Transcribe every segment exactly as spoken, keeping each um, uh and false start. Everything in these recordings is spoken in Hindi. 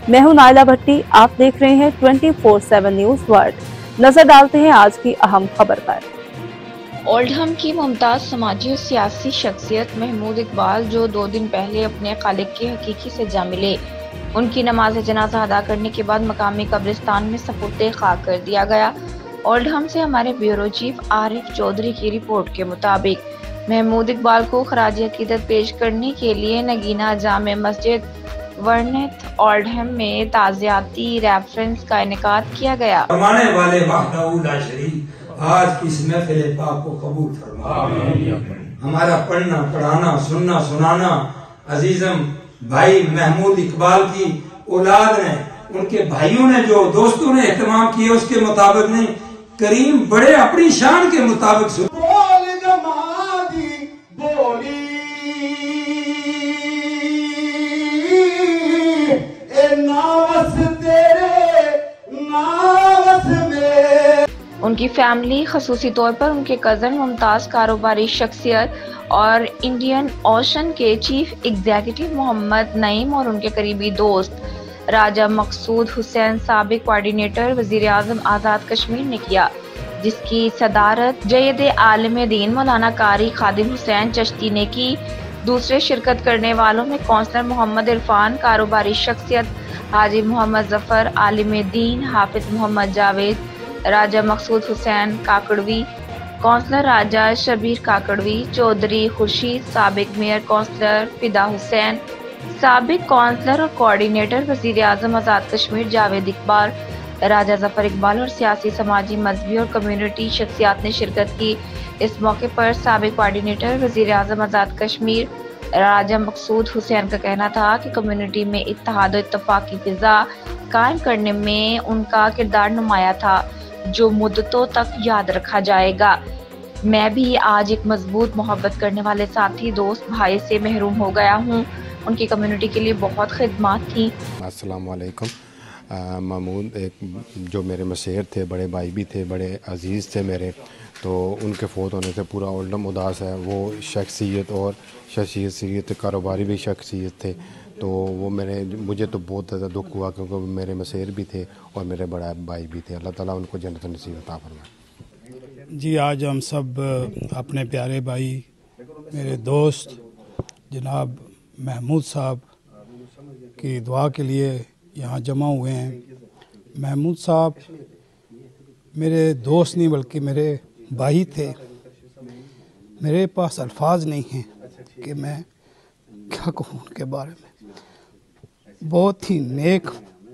मैं हूं नाइला भट्टी, आप देख रहे हैं twenty four seven news world. नजर डालते हैं आज की अहम खबर पर। ओल्डहम की मुमताज समाजी और सियासी शख्सियत महमूद इकबाल, जो दो दिन पहले अपने खालिक के हकीकी से जा मिले, उनकी नमाज जनाजा अदा करने के बाद मकामी कब्रिस्तान में सपुर्दे खाक कर दिया गया। ओल्डहम से हमारे ब्यूरो चीफ आरिफ चौधरी की रिपोर्ट के मुताबिक महमूद इकबाल को खराज अकीदत पेश करने के लिए नगीना जामे मस्जिद वर्नेथ ओल्डहम में ताज़ियाती रेफरेंस का इनेकाद किया गया। फरमाने वाले आज की इस महफिल पाक को कबूल फरमाए। हमारा पढ़ना पढ़ाना सुनना सुनाना अजीजम भाई महमूद इकबाल की औलाद ने, उनके भाइयों ने, जो दोस्तों ने एहतमाम किए उसके मुताबिक नहीं, करीम बड़े अपनी शान के मुताबिक उनकी फैमिली, खसूसी तौर पर उनके कज़न मुमताज कारोबारी शख्सियत और इंडियन ओशन के चीफ एग्जीक्यूटिव मोहम्मद नईम और उनके करीबी दोस्त राजा मकसूद हुसैन, साबिक कोऑर्डिनेटर वजीर आज़म आज़ाद कश्मीर ने किया, जिसकी सदारत जयद आलिम दीन मौलाना कारी खादिम हुसैन चिश्ती ने की। दूसरे शिरकत करने वालों में कौंसलर मोहम्मद इरफान, कारोबारी शख्सियत हाजी मोहम्मद जफर, आलिम दीन हाफिज मोहम्मद जावेद, राजा मकसूद हुसैन काकड़वी, कौंसलर राजा शबीर काकड़वी, चौधरी खुर्शीद, साबिक मेयर कौंसलर फिदा हुसैन, साबिक कौंसलर और कोऑर्डिनेटर वजीर आज़म आज़ाद कश्मीर जावेद इकबाल, राजा जफर इकबाल और सियासी, समाजी, मजहबी और कम्युनिटी शख्सियात ने शिरकत की। इस मौके पर साबिक कोऑर्डिनेटर वजीर आज़म आज़ाद कश्मीर राजा मकसूद हुसैन का कहना था कि कम्युनिटी में इत्तेहाद और इत्तफाक की फिजा कायम करने में उनका किरदार नुमाया था, जो मुद्दतों तक याद रखा जाएगा। मैं भी आज एक मजबूत, मोहब्बत करने वाले साथी, दोस्त, भाई से महरूम हो गया हूँ। उनकी कम्युनिटी के लिए बहुत खिदमत थी। अस्सलाम वालेकुम। महमूद एक जो मेरे मशहूर थे, बड़े भाई भी थे, बड़े अजीज़ थे मेरे, तो उनके फ़ौत होने से पूरा ओल्डहम उदास है। वो शख्सियत और शख्सियत कारोबारी भी शख्सियत थे, तो वो मेरे मुझे तो बहुत ज़्यादा दुख हुआ, क्योंकि मेरे मशहूर भी थे और मेरे बड़ा भाई भी थे। अल्लाह ताला उनको जन्नत नसीब अता फरमाए। जी, आज हम सब अपने प्यारे भाई, मेरे दोस्त जनाब महमूद साहब की दुआ के लिए यहाँ जमा हुए हैं। महमूद साहब मेरे दोस्त नहीं बल्कि मेरे भाई थे। मेरे पास अल्फाज नहीं हैं कि मैं क्या कहूँ उनके बारे में। बहुत ही नेक,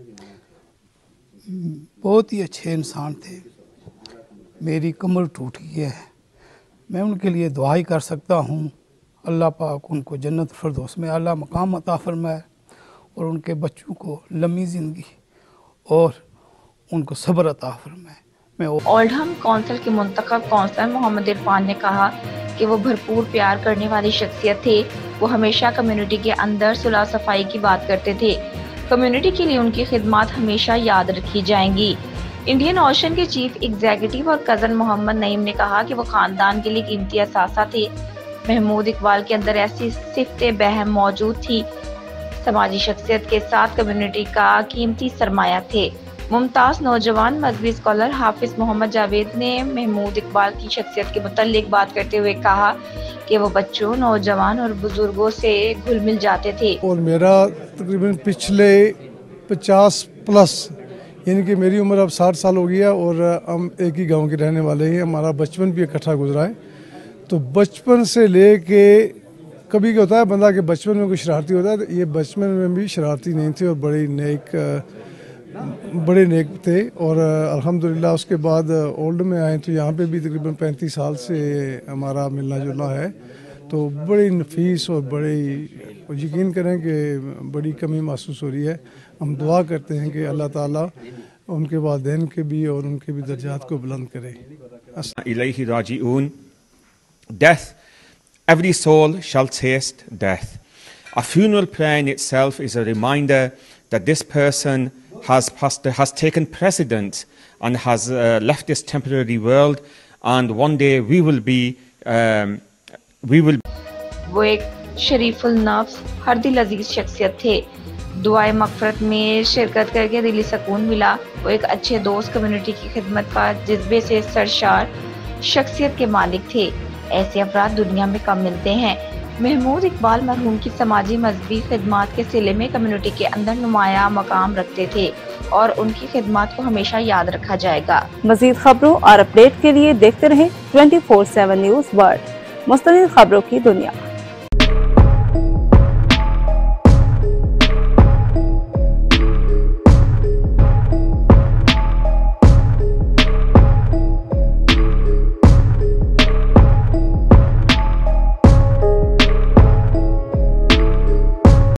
बहुत ही अच्छे इंसान थे। मेरी कमर टूट गई है, मैं उनके लिए दुआ ही कर सकता हूँ। अल्लाह पाक उनको जन्नत फिरदौस में आला मकाम अता फरमाए और उनके बच्चों को लंबी ज़िंदगी और उनको सब्र अता फरमाए। मैं ओल्डहम कौंसिल के मुंतखब कौंसलर मोहम्मद इरफान ने कहा कि वो भरपूर प्यार करने वाली शख्सियत थे। वो हमेशा कम्युनिटी के अंदर सुलह सफाई की बात करते थे। कम्युनिटी के लिए उनकी खिदमत हमेशा याद रखी जाएंगी। इंडियन ओशन के चीफ एग्जीक्यूटिव और कज़न मोहम्मद नईम ने कहा कि वो खानदान के लिए कीमती असासा थे। महमूद इकबाल के अंदर ऐसी सिफ्ते बहम मौजूद थी। समाजी शख्सियत के साथ कम्युनिटी का कीमती सरमाया थे। मुमताज नौजवान मजहबी स्कॉलर हाफिज मोहम्मद जावेद ने महमूद इकबाल की शख्सियत के मुताल्लिक बात करते हुए कहा कि वो बच्चों, नौजवान और बुजुर्गों से घुल मिल जाते थे। और मेरा तकरीबन पिछले पचास प्लस, यानी कि मेरी उम्र अब साठ साल हो गई है और हम एक ही गांव के रहने वाले हैं। हमारा बचपन भी इकट्ठा गुजरा है। तो बचपन से लेके कभी क्या होता है बंदा के बचपन में कोई शरारती होता है, तो ये बचपन में भी शरारती नहीं थे और बड़े नेक बड़े नेक थे। और अल्हम्दुलिल्लाह उसके बाद ओल्ड में आए तो यहाँ पे भी तकरीबन पैंतीस साल से हमारा मिलना जुलना है। तो बड़ी नफीस और बड़ी, यकीन करें कि बड़ी कमी महसूस हो रही है। हम दुआ करते हैं कि अल्लाह ताला उनके वालिदैन के भी और उनके भी दर्जात को बुलंद करे। इलैहि राजिऊन। Death, every soul shall taste death. A funeral prayer in itself is a reminder that this person has passed, has taken precedence and has uh, left this temporary world, and one day we will be um, we will वो एक शरीफुल नफ्स, हर दिल अजीज शख्सियत थे। दुआए मगफरत में शिरकत करके दिली सुकून मिला। वो एक अच्छे दोस्त, कम्युनिटी की खिदमत का जज्बे से सरशार शख्सियत के मालिक थे। ऐसे अफराद दुनिया में कम मिलते हैं। महमूद इकबाल मरहूम की समाजी मजहबी खिदमात के सिले में कम्युनिटी के अंदर नुमाया मकाम रखते थे और उनकी खिदमात को हमेशा याद रखा जाएगा। मजीद खबरों और अपडेट के लिए देखते रहें twenty four seven news world, मुस्तकिल खबरों की दुनिया।